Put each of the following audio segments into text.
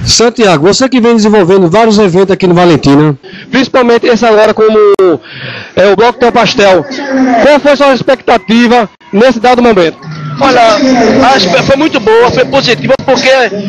Santiago, você que vem desenvolvendo vários eventos aqui no Valentina, principalmente esse agora como o Bloco Teu Pastel, qual foi a sua expectativa nesse dado momento? Olha, foi muito boa, foi positiva, porque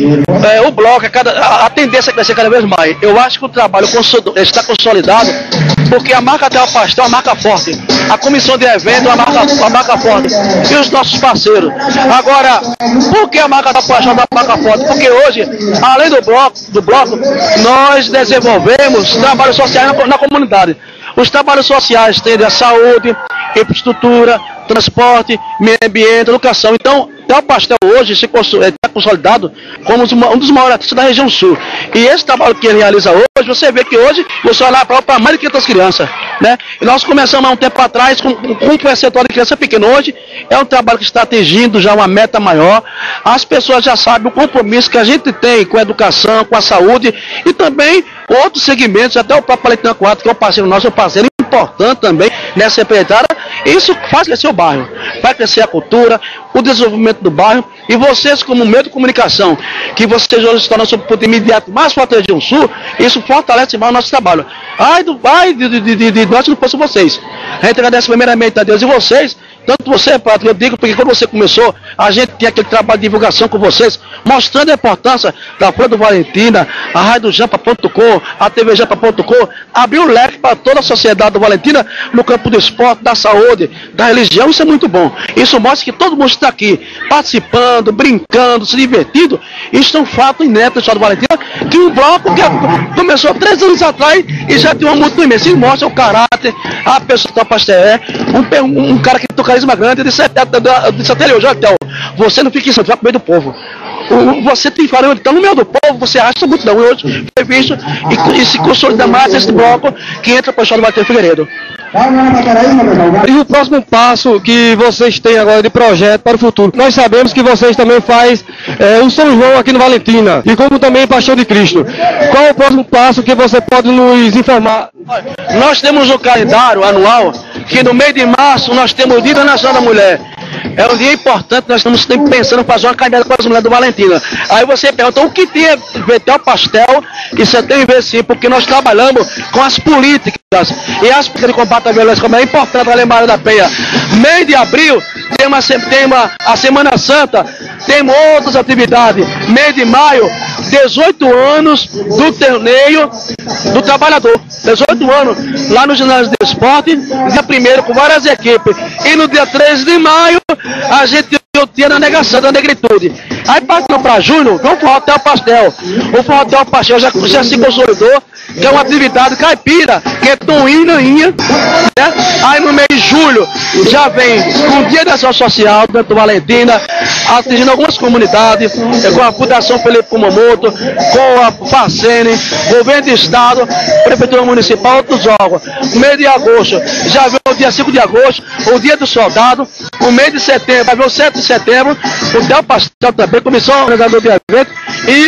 o bloco, a tendência é crescer cada vez mais. Eu acho que o trabalho está consolidado, porque a marca Teu Pastel é uma marca forte, a comissão de evento é uma marca forte, e os nossos parceiros. Agora, por que a marca Teu Pastel é uma marca forte? Porque hoje, além do bloco, nós desenvolvemos trabalhos sociais na comunidade. Os trabalhos sociais têm a saúde, infraestrutura, transporte, meio ambiente, educação. Então, Teu Pastel hoje está consolidado como um dos maiores artistas da região sul. E esse trabalho que ele realiza hoje, você vê que hoje você olha para mais de 500 crianças, né? E nós começamos há um tempo atrás com um percentual de criança pequeno. Hoje é um trabalho que está atingindo já uma meta maior. As pessoas já sabem o compromisso que a gente tem com a educação, com a saúde e também com outros segmentos, até o próprio Valentina 4, que é um parceiro nosso, parceiro importante também nessa empreiteira. Isso faz crescer o bairro, vai crescer a cultura, o desenvolvimento do bairro, e vocês como meio de comunicação, que vocês hoje estão no nosso ponto imediato mais forte da região sul, isso fortalece mais o nosso trabalho. Ai de nós não fosse vocês. A gente agradece primeiramente a Deus e vocês, tanto você, Pato, eu digo, porque quando você começou, a gente tinha aquele trabalho de divulgação com vocês, mostrando a importância da Folha do Valentina, a RadioJampa.com, a TVJampa.com, abriu o leque para toda a sociedade do Valentina no campo do esporte, da saúde, da religião. Isso é muito bom. Isso mostra que todo mundo está aqui, participando, brincando, se divertindo. Isso é um fato inédito do estado do Valentina, que um bloco que começou 3 anos atrás e já tem uma multa imensa. Isso mostra o caráter, a pessoa da Pastel, um cara que tem um carisma grande, disse até ele hoje, Theo, você não fica em Santo, vai pro meio do povo. Você tem falando, então no meio do povo, você acha muito não. Hoje foi visto e se consolida mais esse bloco que entra para o estado do Valentina Figueiredo. E o próximo passo que vocês têm agora de projeto para o futuro? Nós sabemos que vocês também fazem o São João aqui no Valentina, e como também Paixão de Cristo. Qual o próximo passo que você pode nos informar? Nós temos um calendário anual, que no mês de março nós temos o Dia Nacional da Mulher. É um dia importante, nós estamos sempre pensando em fazer uma caminhada com as mulheres do Valentina. Aí você pergunta, o que tem a ver Teu Pastel? Isso tem a ver sim, porque nós trabalhamos com as políticas. E as políticas de combate à violência, como é importante a Maria da Penha. Mês de abril tem a Semana Santa, tem outras atividades. Mês de maio, 18 anos do torneio do trabalhador. 18 anos lá no ginásio de esporte, dia 1º com várias equipes. E no dia 13 de maio, a gente tinha na negação da negritude. Aí partindo para junho, vamos para o Teu Pastel. O Forró Teu Pastel já se consolidou, que é uma atividade caipira, que é toinha, né? Aí no mês de julho já vem com o Dia da Ação Social dentro do Valentina, atingindo algumas comunidades, com a Fundação Felipe Kumamoto, com a Facene, Governo do Estado, Prefeitura Municipal, outros órgãos. No mês de agosto já vem o dia 5 de agosto, o Dia do Soldado. O mês de setembro vai ver o 7 de setembro, o Teu Pastel também, comissão organizadora de evento, e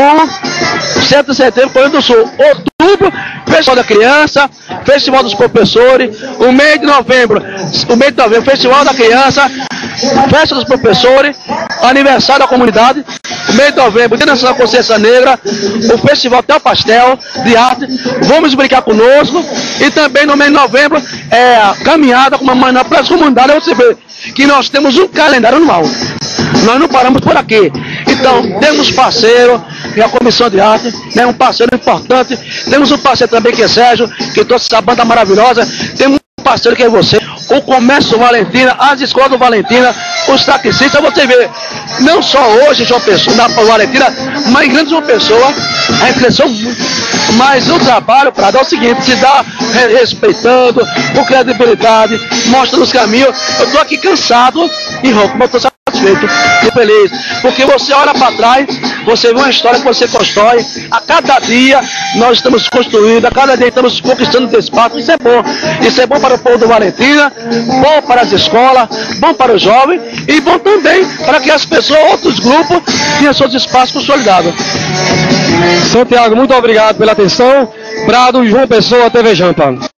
o 7 de setembro, Rio do Sul. Outubro, Festival da Criança, Festival dos Professores. O mês de novembro, Festival da Criança, Festa dos Professores, Aniversário da Comunidade. O mês de novembro, Dia Nacional da Consciência Negra, o Festival Teu Pastel de Arte, Vamos Brincar Conosco. E também no mês de novembro é a caminhada com uma manhã para as comunidades. Você vê que nós temos um calendário anual. Nós não paramos por aqui. Então, temos parceiro, que é a Comissão de Arte, né, um parceiro importante. Temos um parceiro também que é Sérgio, que trouxe essa banda maravilhosa. Temos um parceiro que é você, o Comércio Valentina, as escolas do Valentina, os taxistas. Você vê, não só hoje João Pessoa, na Valentina, mas em grande João Pessoa, a gente cresceu muito. Mas o trabalho, Prado, é o seguinte, se dá respeitando, com credibilidade, mostrando os caminhos. Eu estou aqui cansado e rouco, mas estou satisfeito e feliz. Porque você olha para trás, você vê uma história que você constrói. A cada dia nós estamos construindo, a cada dia estamos conquistando esse espaço. Isso é bom. Isso é bom para o povo do Valentina, bom para as escolas, bom para os jovens e bom também para que as pessoas, outros grupos, tenham seus espaços consolidados. Santiago, muito obrigado pela atenção. Prado, João Pessoa, TV Jampa.